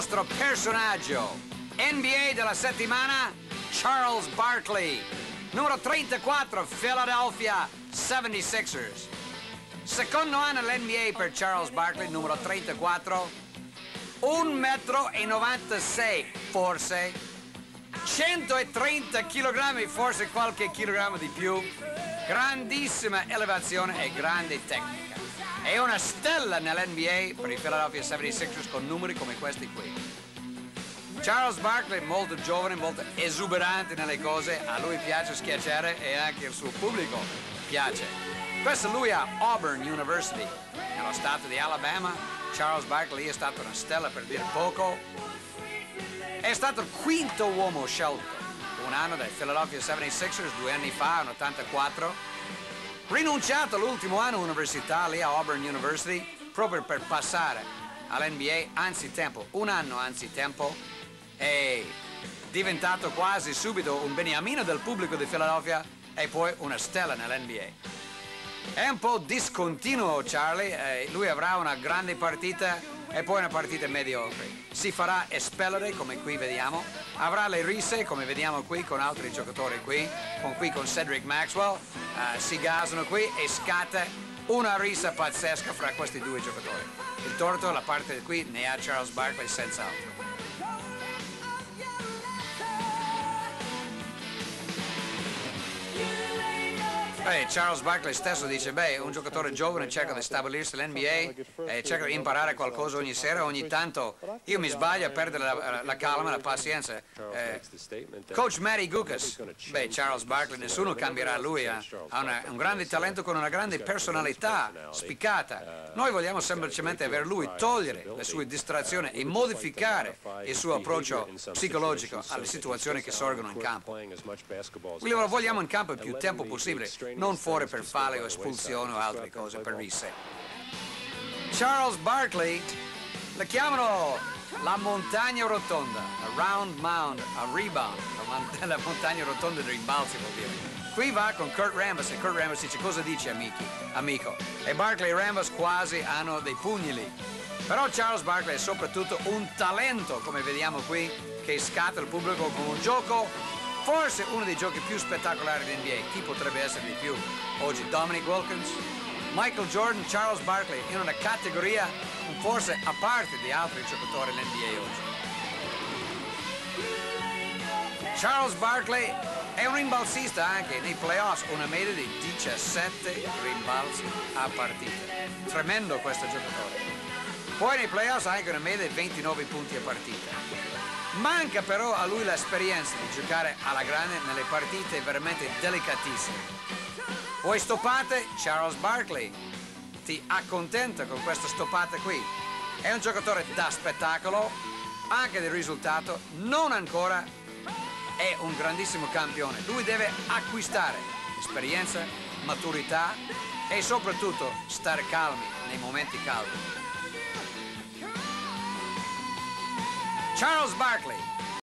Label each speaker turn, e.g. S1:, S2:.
S1: nostro personaggio NBA della settimana, Charles Barkley, numero 34, Philadelphia 76ers. Secondo anno all'NBA per Charles Barkley, numero 34, 1,96 m forse, 130 kg, forse qualche chilogrammo di più, grandissima elevazione e grande tecnica. È una stella nell'NBA per i Philadelphia 76ers con numeri come questi qui. Charles Barkley è molto giovane, molto esuberante nelle cose, a lui piace schiacciare e anche il suo pubblico piace. Questo lui a Auburn University, nello stato di Alabama. Charles Barkley è stato una stella per dire poco. È stato il quinto uomo scelto un anno dai Philadelphia 76ers, 2 anni fa, nell'84. Rinunciato l'ultimo anno all'università lì a Auburn University proprio per passare all'NBA anzitempo, un anno anzitempo, è diventato quasi subito un beniamino del pubblico di Philadelphia e poi una stella nell'NBA. È un po' discontinuo Charlie, lui avrà una grande partita e poi una partita mediocre. Si farà espellere come qui vediamo, avrà le risse come vediamo qui con altri giocatori qui con Cedric Maxwell, si gasano qui e scatta una rissa pazzesca fra questi due giocatori. Il torto, la parte di qui ne ha Charles Barkley senz'altro. Charles Barkley stesso dice, un giocatore giovane cerca di stabilirsi all'NBA e cerca di imparare qualcosa ogni sera, ogni tanto io mi sbaglio a perdere la calma, la pazienza. Coach Matty Gukas, Charles Barkley, nessuno cambierà lui, ha un grande talento con una grande personalità spiccata. Noi vogliamo semplicemente avere lui, togliere le sue distrazioni e modificare il suo approccio psicologico alle situazioni che sorgono in campo. Lo vogliamo in campo il più tempo possibile, non fuori per falli o espulsioni o altre cose per risse. Charles Barkley la chiamano la montagna rotonda, a round mound, a rebound, la montagna rotonda dei rimbalzi vuol dire. Qui va con Kurt Rambis e Kurt Rambis dice cosa dici amico? E Barkley e Rambis quasi hanno dei pugni lì. Però Charles Barkley è soprattutto un talento, come vediamo qui, che scatta il pubblico con un gioco. Forse uno dei giochi più spettacolari dell'NBA, chi potrebbe essere di più? Oggi Dominic Wilkins, Michael Jordan, Charles Barkley, in una categoria forse a parte di altri giocatori dell'NBA oggi. Charles Barkley è un rimbalzista anche nei playoffs, una media di 17 rimbalzi a partita. Tremendo questo giocatore. Poi nei playoffs ha anche una media di 29 punti a partita. Manca però a lui l'esperienza di giocare alla grande nelle partite veramente delicatissime. Vuoi stoppate? Charles Barkley ti accontenta con questa stoppata qui. È un giocatore da spettacolo, anche del risultato, non ancora è un grandissimo campione. Lui deve acquistare esperienza, maturità e soprattutto stare calmi nei momenti caldi. Charles Barkley